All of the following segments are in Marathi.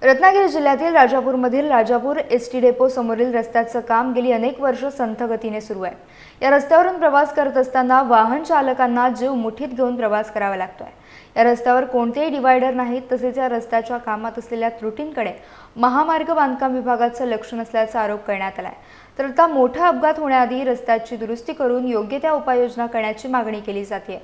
रत्नागिरी जिल्ह्यातील राजापूरमधील राजापूर एसटी डेपो समोरील रस्त्याचं काम गेली अनेक वर्ष संथ गतीने सुरू आहे। या रस्त्यावरून प्रवास करत असताना वाहन चालकांना जीव मुठीत घेऊन प्रवास करावा लागतोय। या रस्त्यावर कोणतेही डिवायडर नाहीत, तसेच या रस्त्याच्या कामात असलेल्या त्रुटींकडे महामार्ग बांधकाम विभागाचं लक्ष नसल्याचा आरोप करण्यात आलाय। तर आता मोठा अपघात होण्याआधी रस्त्याची दुरुस्ती करून योग्य त्या उपाययोजना करण्याची मागणी केली जाते।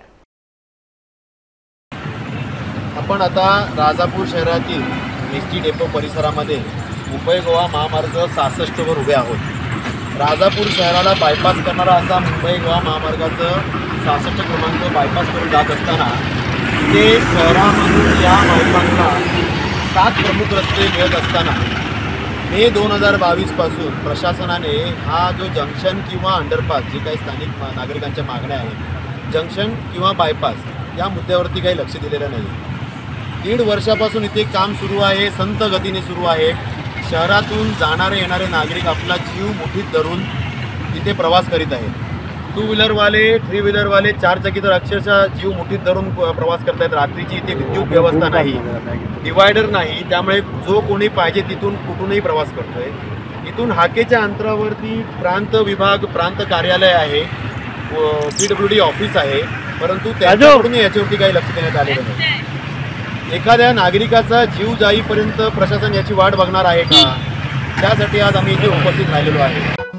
आपण आता राजापूर शहरातील एसटी डेपो परिसरामध्ये मुंबई गोवा महामार्ग 66 वर उभे आहोत। राजापूर शहराला बायपास करणारा असा मुंबई गोवा महामार्गाचं 66 क्रमांक बायपास करून जात असताना ते शहरामधून या बायपासला 7 प्रमुख रस्ते मिळत असताना मे 2022 पासून प्रशासनाने हा जो जंक्शन किंवा अंडरपास जे काही स्थानिक नागरिकांच्या मागण्या आहेत, जंक्शन किंवा बायपास या मुद्द्यावरती काही लक्ष दिलेलं नाही। 1.5 वर्षापासून इथे काम सुरू आहे, संथ गतीने सुरू आहे। शहरातून जाणारे येणारे नागरिक आपला जीव मुठीत धरून इथे प्रवास करीत आहेत। 2 व्हीलरवाले, 3 व्हीलरवाले, 4 चाकी तर अक्षरशः जीव मुठीत धरून प्रवास करत आहेत। रात्रीची इथे विद्युत व्यवस्था नाही, डिवायडर नाही, त्यामुळे जो कोणी पाहिजे तिथून कुठूनही प्रवास करतोय। इथून हाकेच्या अंतरावरती प्रांत विभाग, प्रांत कार्यालय आहे, PWD ऑफिस आहे, परंतु त्याच्याकडून याच्यावरती काही लक्ष देण्यात आलेलं नाही। एखाद्या नागरिकाचा जीव जाईपर्यंत प्रशासन याची वाट बघणार आहे का? त्यासाठी आज आम्ही इथे उपस्थित राहिलेलो आहे।